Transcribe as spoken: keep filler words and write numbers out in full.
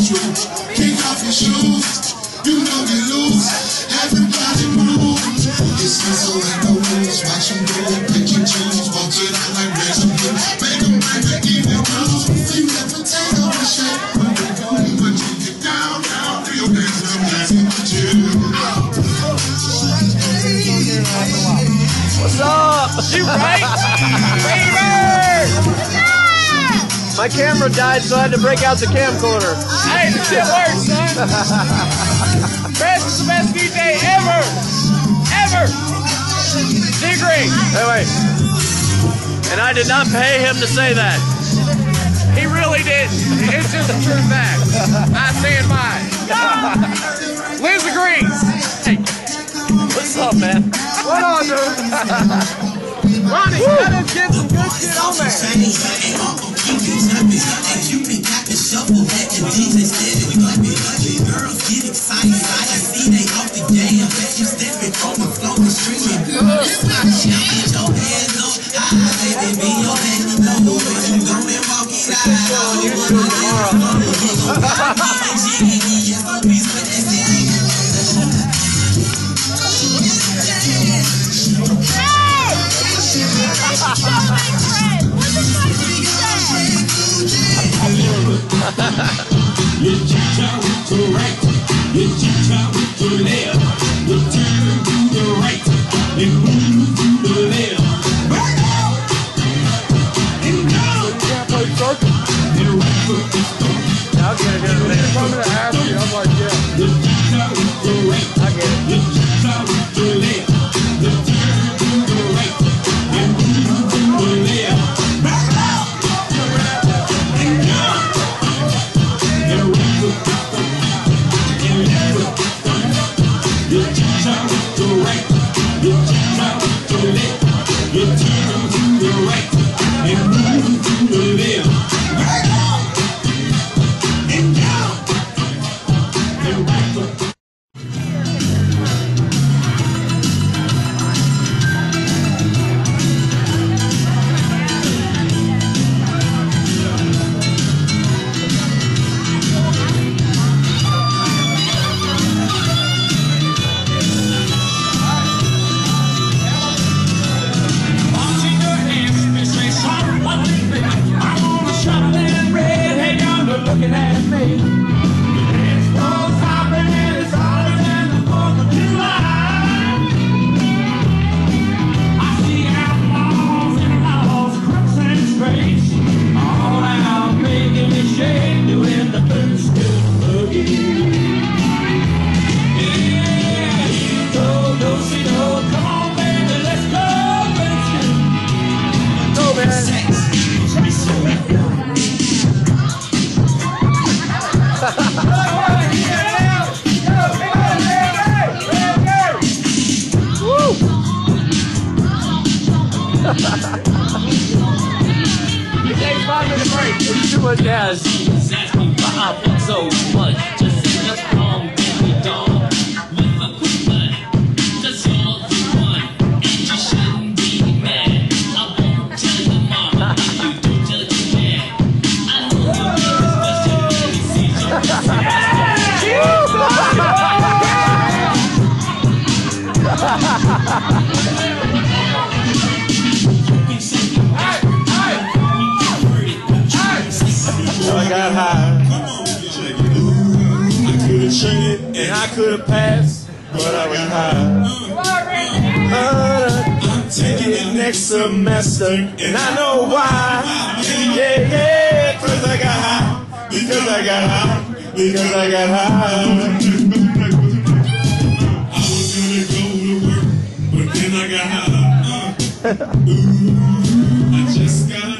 you. Kick off your shoes, you know you lose. Everybody move. It's hustle and the rules. Watch them do it, pick and choose. Walk it out like razor blue. Make them break the even rules. You got potato and shit. When you go, when you get down, down, do your dance, I'm dancing with you. What's up? You right? Baby! My camera died, so I had to break out the camcorder. Hey, this shit works, son. Best is the best D J ever. Ever. Degree. Hey, wait. And I did not pay him to say that. He really didn't. It's just a true fact. I stand by it. Liz agrees. Hey. What's up, man? What on, dude? Ronnie, let us get some good shit on there. Girls get excited, I see they off the damn. You stepping on the floor and streaming. It's not shit. Your hands up high, baby, be your hand. No, when you go and walk it out. You You teach out to the right, you teach out to the left, you turn to the right, and move to the left. Right out, and down. You can't play circus. And right foot is going. I'll get it in a minute. I'm going to ask you. I'm like, yeah. You teach out to the right, I get it. you teach out to the left, you turn to the right, and move to the left. Right out, and down. You teach out to the right, you teach out to the left, you turn to the right, and move to the left. Right up, and down, and right up. Looking at me, it's both hopping and it's always in the fourth of July. I see outlaws and outlaws, crooks and straights, all out making me shake, doing the boots to the boogie. Yeah, you go, go, see, go, come on, baby, let's go, let's go, man. You take five minute break. It's too much gas. Ask me why I so much. Just say that's wrong, baby, dog. With a quick line. Cause you're the one. And you shouldn't be mad. I won't tell your mama. And you don't tell your dad. I know you need this question. Let me see I got high. I could've shake it and I could've passed, but I was high. I'm taking it next semester, and I know why. Yeah, yeah, cause I got high, because I got high, because I got high. I was gonna go to work, but then I got high. Ooh, I just got high.